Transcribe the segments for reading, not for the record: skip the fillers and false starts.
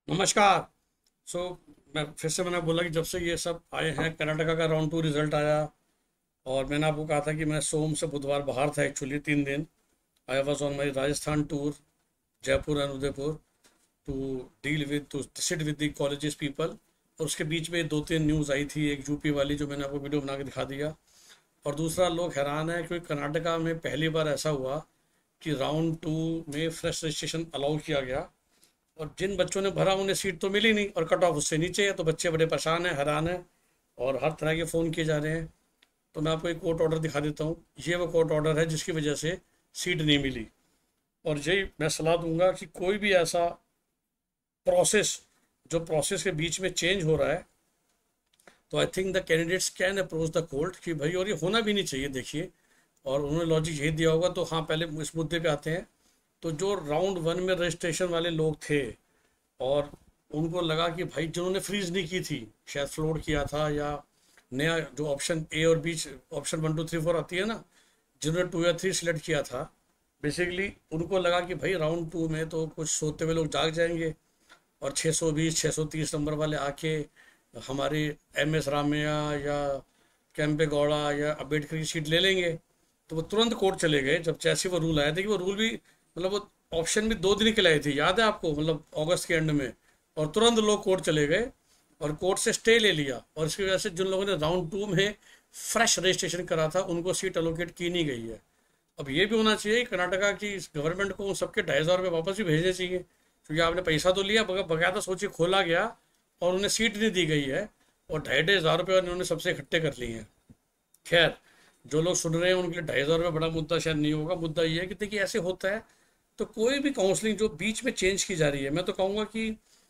नमस्कार। सो मैं फिर से मैंने बोला कि जब से ये सब आए हैं, कर्नाटका का राउंड टू रिजल्ट आया। और मैंने आपको कहा था कि मैं सोम से बुधवार बाहर था, एक्चुअली 3 दिन। I was on my Rajasthan tour, Jaipur and Udaipur, to deal with to sit with the colleges people. और उसके बीच में 2-3 न्यूज़ आई थी, एक यूपी वाली जो मैंने आपको वीडियो बना के दिखा दिया। और दूसरा, लोग हैरान है क्योंकि कर्नाटका में पहली बार ऐसा हुआ कि राउंड टू में फ्रेश रजिस्ट्रेशन अलाउ किया गया। और जिन बच्चों ने भरा उन्हें सीट तो मिली नहीं और कट ऑफ उससे नीचे है, तो बच्चे बड़े परेशान हैं, हैरान हैं और हर तरह के फ़ोन किए जा रहे हैं। तो मैं आपको एक कोर्ट ऑर्डर दिखा देता हूँ। ये वो कोर्ट ऑर्डर है जिसकी वजह से सीट नहीं मिली। और यही मैं सलाह दूंगा कि कोई भी ऐसा प्रोसेस, जो प्रोसेस के बीच में चेंज हो रहा है, तो I think the candidates can approach the court कि भाई, और ये होना भी नहीं चाहिए। देखिए, और उन्होंने लॉजिक यही दिया होगा। तो हाँ, पहले इस मुद्दे पे आते हैं। तो जो राउंड वन में रजिस्ट्रेशन वाले लोग थे और उनको लगा कि भाई, जिन्होंने फ्रीज नहीं की थी, शायद फ्लोट किया था, या नया जो ऑप्शन ए और बी, ऑप्शन 1 2 3 4 आती है ना, जिन्होंने 2 या 3 सिलेक्ट किया था, बेसिकली उनको लगा कि भाई राउंड टू में तो कुछ सोते हुए लोग जाग जाएंगे और 620 630 नंबर वाले आके हमारी MS रामैया या कैंपे गौड़ा या अम्बेडकर की सीट ले लेंगे। तो वो तुरंत कोर्ट चले गए। जब जैसे वो रूल आया था, कि वो रूल भी मतलब वो ऑप्शन भी 2 दिन के लाए थे, याद है आपको, मतलब अगस्त के एंड में। और तुरंत लोग कोर्ट चले गए और कोर्ट से स्टे ले लिया। और इसकी वजह से जिन लोगों ने राउंड टू में फ्रेश रजिस्ट्रेशन करा था, उनको सीट अलोकेट की नहीं गई है। अब ये भी होना चाहिए कि कर्नाटका की गवर्नमेंट को उन सबके 2,500 रुपये वापस भी भेजने चाहिए, क्योंकि आपने पैसा तो लिया, बकायदा सोचिए खोला गया और उन्हें सीट नहीं दी गई है, और 2,500 रुपये उन्होंने सबसे इकट्ठे कर लिए हैं। खैर, जो लोग सुन रहे हैं उनके लिए 2,500 रुपये बड़ा मुद्दा शायद नहीं होगा। मुद्दा ये है कि देखिए, ऐसे होता है। तो कोई भी काउंसलिंग जो बीच में चेंज की जा रही है, मैं तो कहूँगा कि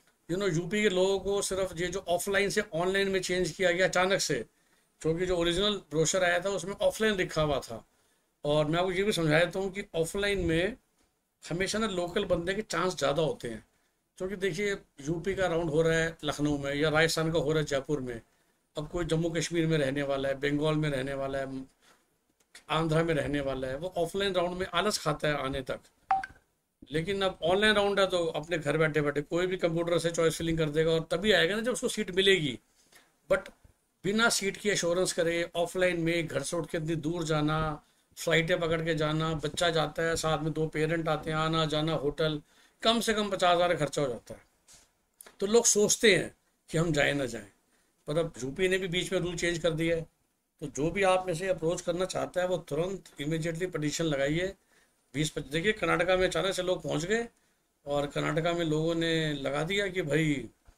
यूपी के लोगों को सिर्फ ये जो ऑफलाइन से ऑनलाइन में चेंज किया गया अचानक से, क्योंकि जो ओरिजिनल ब्रोशर आया था उसमें ऑफलाइन लिखा हुआ था। और मैं आपको ये भी समझा देता हूँ कि ऑफलाइन में हमेशा ना लोकल बंदे के चांस ज़्यादा होते हैं। क्योंकि देखिए, यूपी का राउंड हो रहा है लखनऊ में, या राजस्थान का हो रहा है जयपुर में। अब कोई जम्मू कश्मीर में रहने वाला है, बंगाल में रहने वाला है, आंध्रा में रहने वाला है, वो ऑफलाइन राउंड में आलस खाता है आने तक। लेकिन अब ऑनलाइन राउंड है तो अपने घर बैठे बैठे कोई भी कंप्यूटर से चॉइस फिलिंग कर देगा, और तभी आएगा ना जब उसको सीट मिलेगी। बट बिना सीट की एश्योरेंस करे ऑफलाइन में घर से उठ के इतनी दूर जाना, फ्लाइटें पकड़ के जाना, बच्चा जाता है साथ में 2 पेरेंट आते हैं, आना जाना, होटल, कम से कम 50,000 का खर्चा हो जाता है। तो लोग सोचते हैं कि हम जाए ना जाए। पर अब यूपी ने भी बीच में रूल चेंज कर दिया है। तो जो भी आप में से अप्रोच करना चाहता है, वो तुरंत इमीडिएटली पटिशन लगाइए। 20-25 देखिए, कर्नाटका में अचानक से लोग पहुंच गए और कर्नाटका में लोगों ने लगा दिया कि भाई,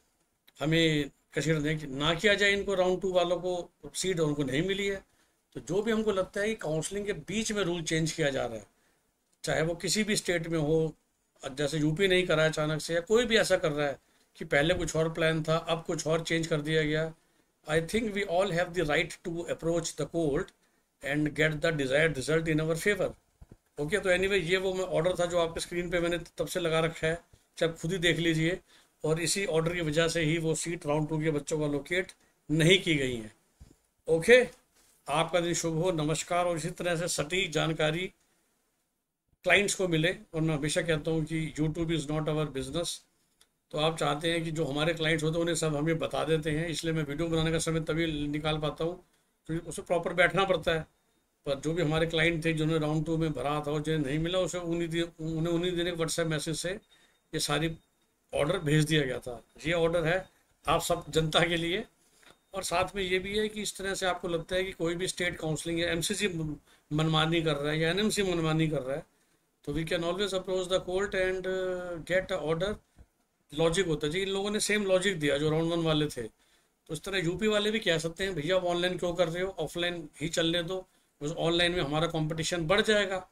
हमें कंसीडर ना किया जाए इनको, राउंड टू वालों को सीट उनको नहीं मिली है। तो जो भी हमको लगता है कि काउंसलिंग के बीच में रूल चेंज किया जा रहा है, चाहे वो किसी भी स्टेट में हो, जैसे यूपी नहीं करा है अचानक से, या कोई भी ऐसा कर रहा है कि पहले कुछ और प्लान था, अब कुछ और चेंज कर दिया गया, I think we all have the right to approach the court and get the desired result in our favour. Okay, तो एनीवे, ये वो मैं ऑर्डर था जो आपके स्क्रीन पे मैंने तब से लगा रखा है, चाहे आप खुद ही देख लीजिए। और इसी ऑर्डर की वजह से ही वो सीट राउंड टू के बच्चों को लोकेट नहीं की गई है। ओके, आपका दिन शुभ हो, नमस्कार। और इसी तरह से सटीक जानकारी क्लाइंट्स को मिले। और मैं हमेशा कहता हूँ कि YouTube is not our business. तो आप चाहते हैं कि जो हमारे क्लाइंट्स होते हैं उन्हें सब हमें बता देते हैं, इसलिए मैं वीडियो बनाने का समय तभी निकाल पाता हूँ, क्योंकि उसे प्रॉपर बैठना पड़ता है। पर जो भी हमारे क्लाइंट थे जिन्होंने राउंड टू में भरा था और जिन्हें नहीं मिला, उसे उन्हीं दिन व्हाट्सएप मैसेज से ये सारी ऑर्डर भेज दिया गया था। ये ऑर्डर है आप सब जनता के लिए। और साथ में ये भी है कि इस तरह से आपको लगता है कि कोई भी स्टेट काउंसलिंग या MCC मनमानी कर रहा है या NMC मनमानी कर रहा है, तो we can always approach the court and get a order. Logic होता है जी, इन लोगों ने सेम लॉजिक दिया जो राउंड वन वाले थे। तो इस तरह यूपी वाले भी कह सकते हैं, भैया आप ऑनलाइन क्यों कर रहे हो, ऑफलाइन ही चलने दो, बस ऑनलाइन में हमारा कंपटीशन बढ़ जाएगा।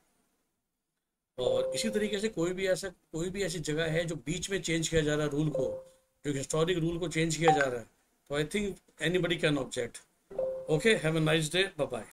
और इसी तरीके से कोई भी ऐसी जगह है जो बीच में चेंज किया जा रहा है रूल को, जो हिस्टोरिक रूल को चेंज किया जा रहा है, तो I think anybody can object. Okay, have a nice day, bye bye.